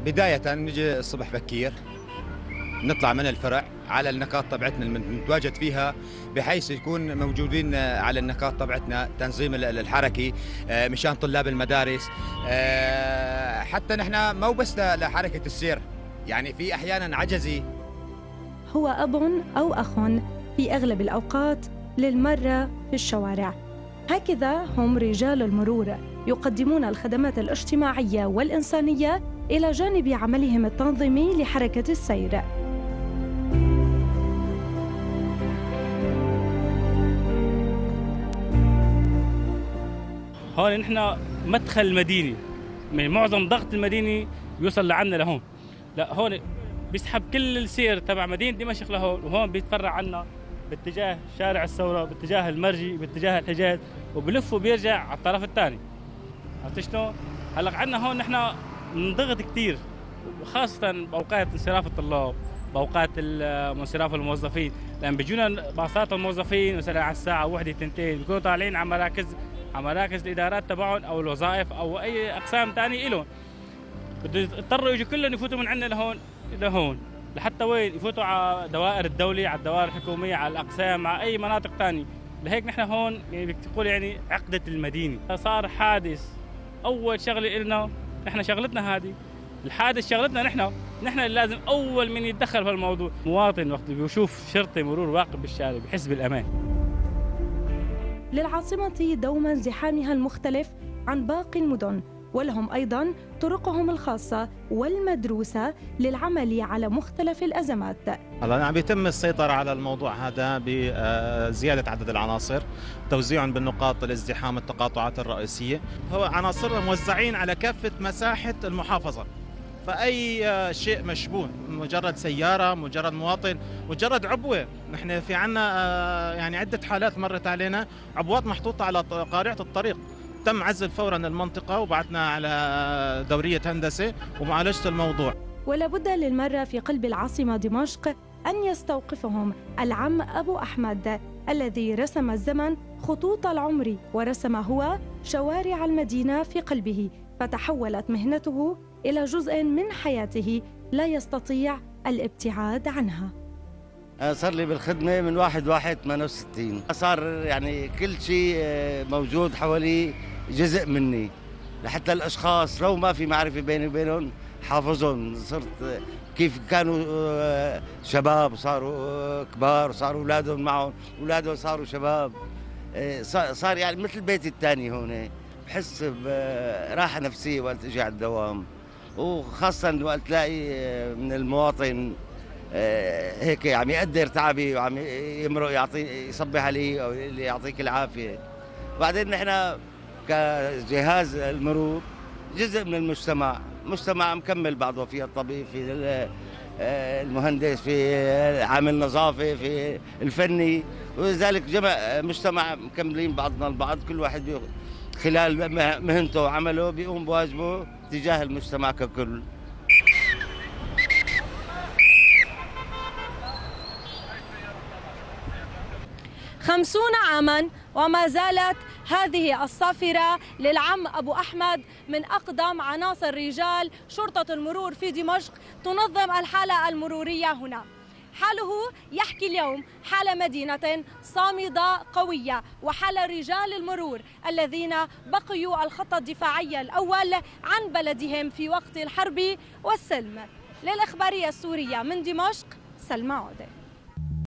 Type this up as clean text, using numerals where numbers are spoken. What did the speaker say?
بداية نجي الصبح بكير، نطلع من الفرع على النقاط تبعتنا المتواجد فيها، بحيث يكون موجودين على النقاط تبعتنا تنظيم الحركي مشان طلاب المدارس. حتى نحن مو بس لحركة السير، يعني في أحيانا عجزي هو أب أو أخ في أغلب الأوقات للمرة في الشوارع. هكذا هم رجال المرور يقدمون الخدمات الاجتماعية والإنسانية إلى جانب عملهم التنظيمي لحركة السير. هون نحن مدخل مديني، من معظم ضغط المديني بيوصل لعنا لهون. لا هون بيسحب كل السير تبع مدينة دمشق لهون، وهون بيتفرع عنا باتجاه شارع الثورة، باتجاه المرجي، باتجاه الحجاز، وبلف وبيرجع على الطرف الثاني. عرفت شلون؟ هلا عندنا هون نحن بنضغط كثير، خاصة بأوقات انصراف الطلاب، بأوقات انصراف الموظفين، لأن بيجونا باصات الموظفين مثلا على الساعة 1 2 بيكونوا طالعين على مراكز الإدارات تبعهم أو الوظائف أو أي أقسام ثانية إلهم. بده يضطروا يجوا كلهم يفوتوا من عندنا لهون لحتى وين؟ يفوتوا على دوائر الدولة، على الدوائر الحكومية، على الأقسام، على أي مناطق ثانية. لهيك نحن هون يعني بدك تقول يعني عقدة المدينة. صار حادث، أول شغلة إلنا نحن شغلتنا هذه، الحادث شغلتنا نحن اللي لازم أول من يتدخل في الموضوع. مواطن وقت بيشوف شرطي مرور واقف بالشارع بحس بالأمان. للعاصمة دوما زحامها المختلف عن باقي المدن، ولهم أيضا طرقهم الخاصة والمدروسة للعمل على مختلف الأزمات. هلا عم يتم السيطرة على الموضوع هذا بزيادة عدد العناصر، توزيعهم بالنقاط الازدحام التقاطعات الرئيسية. هو عناصرنا موزعين على كافة مساحة المحافظة، فأي شيء مشبوه، مجرد سيارة، مجرد مواطن، مجرد عبوة. نحن في عنا يعني عدة حالات مرت علينا، عبوات محطوطة على قارعة الطريق، تم عزل فورا المنطقة وبعثنا على دورية هندسة ومعالجة الموضوع. ولا بد للمرة في قلب العاصمة دمشق أن يستوقفهم العم أبو أحمد الذي رسم الزمن خطوط العمر، ورسم هو شوارع المدينة في قلبه، فتحولت مهنته إلى جزء من حياته لا يستطيع الابتعاد عنها. صار لي بالخدمة من 1/1/68. صار يعني كل شيء موجود حوالي جزء مني، لحتى الأشخاص لو ما في معرفة بيني وبينهم حافظهم. صرت كيف كانوا شباب صاروا كبار، وصاروا أولادهم معهم، أولادهم صاروا شباب. صار يعني مثل بيتي الثاني هون. بحس براحة نفسية وقت أجي على الدوام، وخاصة وقت تلاقي من المواطن هيك عم يقدر تعبي وعم يمرق يصبح علي او يعطيك العافيه. بعدين نحن كجهاز المرور جزء من المجتمع، مجتمع مكمل بعض، في الطبيب، في المهندس، في عامل نظافه، في الفني، ولذلك مجتمع مكملين بعضنا البعض. كل واحد خلال مهنته وعمله بيقوم بواجبه تجاه المجتمع ككل. 50 عاماً وما زالت هذه الصافرة للعم أبو أحمد من أقدم عناصر رجال شرطة المرور في دمشق تنظم الحالة المرورية هنا. حاله يحكي اليوم حال مدينة صامدة قوية، وحال رجال المرور الذين بقيوا الخط الدفاعي الأول عن بلدهم في وقت الحرب والسلم. للإخبارية السورية من دمشق، سلمى عودة.